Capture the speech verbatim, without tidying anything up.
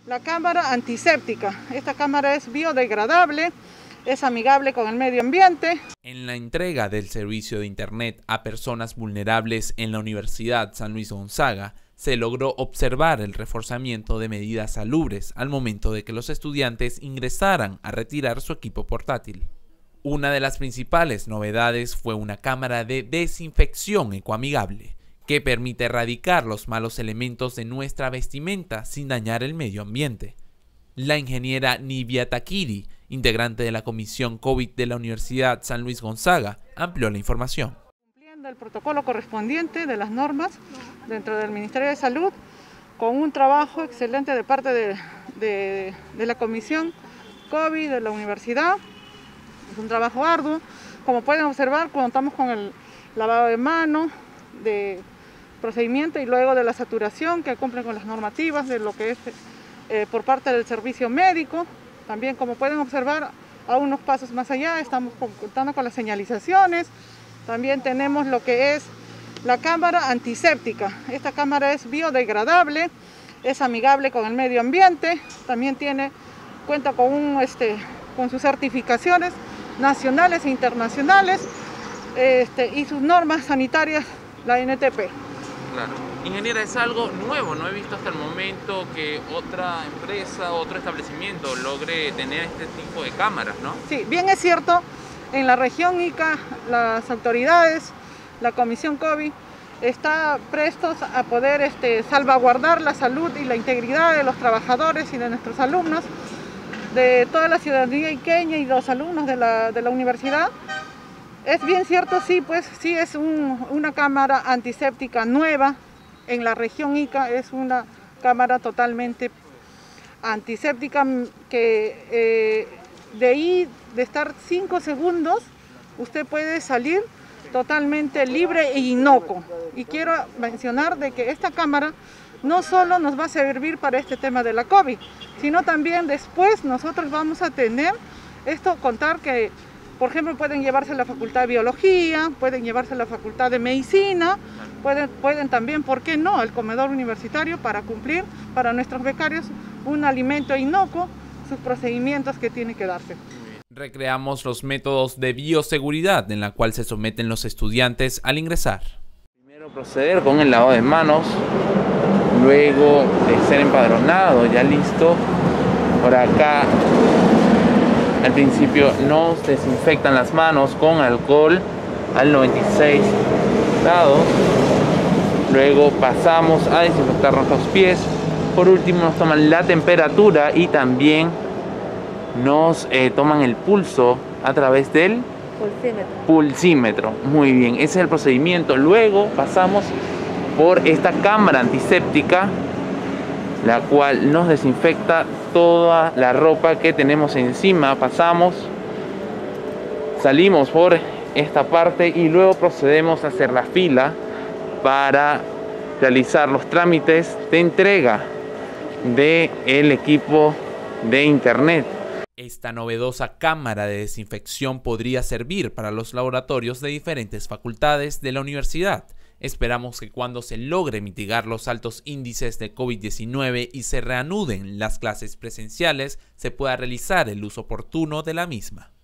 La cámara antiséptica. Esta cámara es biodegradable, es amigable con el medio ambiente. En la entrega del servicio de Internet a personas vulnerables en la Universidad San Luis Gonzaga, se logró observar el reforzamiento de medidas salubres al momento de que los estudiantes ingresaran a retirar su equipo portátil. Una de las principales novedades fue una cámara de desinfección ecoamigable, que permite erradicar los malos elementos de nuestra vestimenta sin dañar el medio ambiente. La ingeniera Nivia Takiri, integrante de la Comisión COVID de la Universidad San Luis Gonzaga, amplió la información. Cumpliendo el protocolo correspondiente de las normas dentro del Ministerio de Salud, con un trabajo excelente de parte de, de, de la Comisión COVID de la Universidad. Es un trabajo arduo. Como pueden observar, contamos con el lavado de manos, de procedimiento y luego de la saturación que cumple con las normativas de lo que es eh, por parte del servicio médico. También, como pueden observar, a unos pasos más allá estamos contando con las señalizaciones. También tenemos lo que es la cámara antiséptica. Esta cámara es biodegradable, es amigable con el medio ambiente. También tiene, cuenta con, un, este, con sus certificaciones nacionales e internacionales este, y sus normas sanitarias, la N T P. Claro. Ingeniera, es algo nuevo, no he visto hasta el momento que otra empresa, otro establecimiento logre tener este tipo de cámaras, ¿no? Sí, bien es cierto, en la región Ica, las autoridades, la Comisión COVID, está prestos a poder este, salvaguardar la salud y la integridad de los trabajadores y de nuestros alumnos, de toda la ciudadanía iqueña y los alumnos de la, de la universidad. Es bien cierto, sí, pues sí es un, una cámara antiséptica nueva en la región Ica, es una cámara totalmente antiséptica que eh, de ahí, de estar cinco segundos, usted puede salir totalmente libre e inocuo. Y quiero mencionar de que esta cámara no solo nos va a servir para este tema de la COVID, sino también después nosotros vamos a tener esto, contar que por ejemplo, pueden llevarse a la Facultad de Biología, pueden llevarse a la Facultad de Medicina, pueden, pueden también, ¿por qué no?, al comedor universitario para cumplir para nuestros becarios un alimento inocuo, sus procedimientos que tienen que darse. Recreamos los métodos de bioseguridad en la cual se someten los estudiantes al ingresar. Primero proceder con el lavado de manos, luego de ser empadronado, ya listo, por acá. Al principio nos desinfectan las manos con alcohol al noventa y seis grados. Luego pasamos a desinfectar nuestros pies. Por último nos toman la temperatura y también nos eh, toman el pulso a través del pulsímetro. pulsímetro. Muy bien, ese es el procedimiento. Luego pasamos por esta cámara antiséptica, la cual nos desinfecta toda la ropa que tenemos encima. Pasamos, salimos por esta parte y luego procedemos a hacer la fila para realizar los trámites de entrega del equipo de internet. Esta novedosa cámara de desinfección podría servir para los laboratorios de diferentes facultades de la universidad. Esperamos que cuando se logre mitigar los altos índices de COVID diecinueve y se reanuden las clases presenciales, se pueda realizar el uso oportuno de la misma.